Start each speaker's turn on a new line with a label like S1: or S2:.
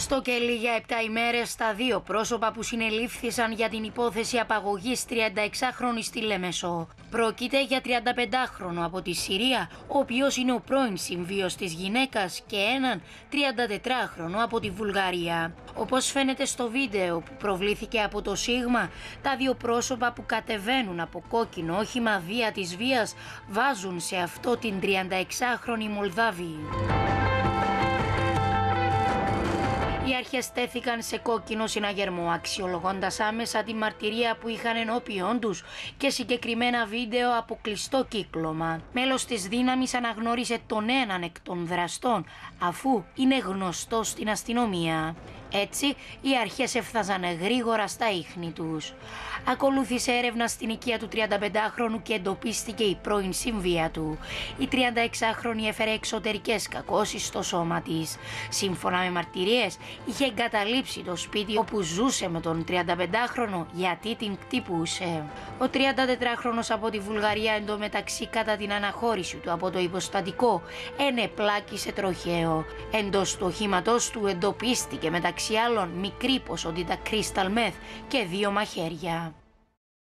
S1: Στο κελί για 7 ημέρες τα δύο πρόσωπα που συνελήφθησαν για την υπόθεση απαγωγής 36χρονης στη Λέμεσο. Πρόκειται για 35χρονο από τη Συρία, ο οποίος είναι ο πρώην συμβίος της γυναίκας, και έναν 34χρονο από τη Βουλγαρία. Όπως φαίνεται στο βίντεο που προβλήθηκε από το Σίγμα, τα δύο πρόσωπα που κατεβαίνουν από κόκκινο όχημα Δία της Βίας βάζουν σε αυτό την 36χρονη Μολδάβη. Οι αρχές τέθηκαν σε κόκκινο συναγερμό, αξιολογώντας άμεσα τη μαρτυρία που είχαν ενώπιον τους και συγκεκριμένα βίντεο από κλειστό κύκλωμα. Μέλος της δύναμης αναγνώρισε τον έναν εκ των δραστών, αφού είναι γνωστός στην αστυνομία. Έτσι, οι αρχές έφτασαν γρήγορα στα ίχνη τους. Ακολούθησε έρευνα στην οικία του 35χρονου και εντοπίστηκε η πρώην συμβία του. Η 36χρονη έφερε εξωτερικές κακώσεις στο σώμα της. Σύμφωνα με μαρτυρίες, είχε εγκαταλείψει το σπίτι όπου ζούσε με τον 35χρονο γιατί την κτυπούσε. Ο 34χρονος από τη Βουλγαρία εντωμεταξύ, κατά την αναχώρηση του από το υποστατικό, ενεπλάκησε τροχαίο. Εντός του οχήματος του εντοπίστηκε μεταξύ άλλων μικρή ποσότητα crystal meth και 2 μαχαίρια.